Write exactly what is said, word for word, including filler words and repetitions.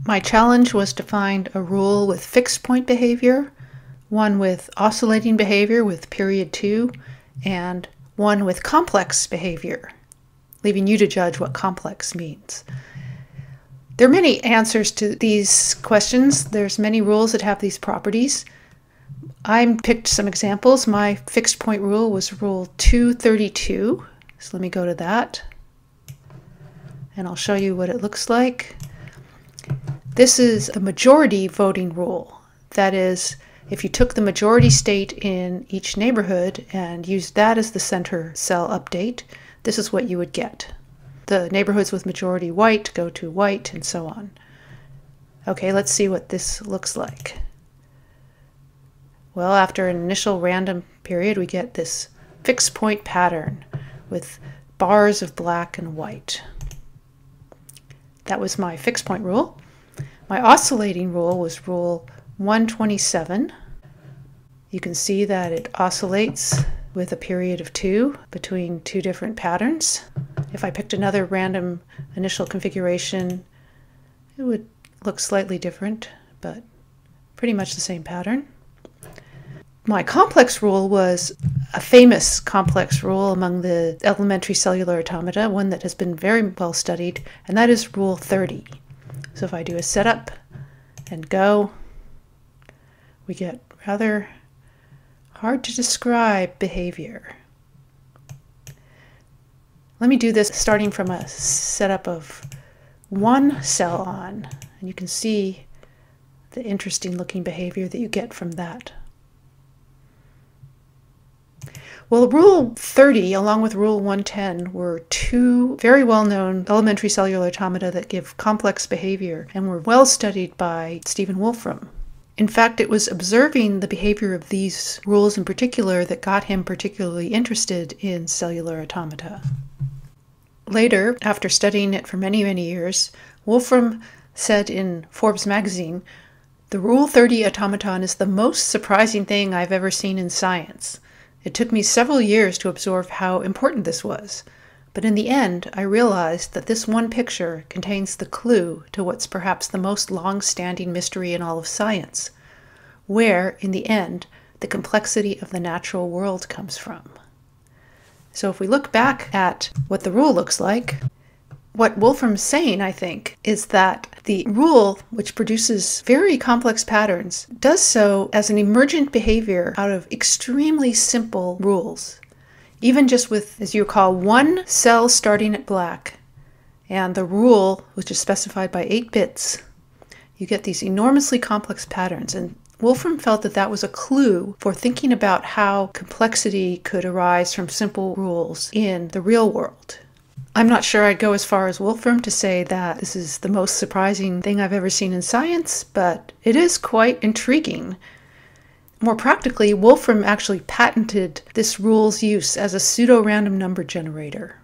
My challenge was to find a rule with fixed point behavior, one with oscillating behavior with period two, and one with complex behavior, leaving you to judge what complex means. There are many answers to these questions. There's many rules that have these properties. I picked some examples. My fixed point rule was rule two thirty-two. So let me go to that, and I'll show you what it looks like. This is the majority voting rule. That is, if you took the majority state in each neighborhood and used that as the center cell update, this is what you would get. The neighborhoods with majority white go to white, and so on. Okay, let's see what this looks like. Well, after an initial random period, we get this fixed point pattern with bars of black and white. That was my fixed point rule. My oscillating rule was rule one twenty-seven. You can see that it oscillates with a period of two between two different patterns. If I picked another random initial configuration, it would look slightly different, but pretty much the same pattern. My complex rule was a famous complex rule among the elementary cellular automata, one that has been very well studied, and that is rule thirty. So if I do a setup and go, we get rather hard to describe behavior. Let me do this starting from a setup of one cell on, and you can see the interesting looking behavior that you get from that. Well, rule thirty, along with rule one ten, were two very well-known elementary cellular automata that give complex behavior and were well studied by Stephen Wolfram. In fact, it was observing the behavior of these rules in particular that got him particularly interested in cellular automata. Later, after studying it for many, many years, Wolfram said in Forbes magazine, "The Rule thirty automaton is the most surprising thing I've ever seen in science. It took me several years to absorb how important this was, but in the end I realized that this one picture contains the clue to what's perhaps the most long-standing mystery in all of science, where, in the end, the complexity of the natural world comes from." So if we look back at what the rule looks like, what Wolfram's saying, I think, is that the rule, which produces very complex patterns, does so as an emergent behavior out of extremely simple rules. Even just with, as you recall, one cell starting at black, and the rule, which is specified by eight bits, you get these enormously complex patterns. And Wolfram felt that that was a clue for thinking about how complexity could arise from simple rules in the real world. I'm not sure I'd go as far as Wolfram to say that this is the most surprising thing I've ever seen in science, but it is quite intriguing. More practically, Wolfram actually patented this rule's use as a pseudo-random number generator.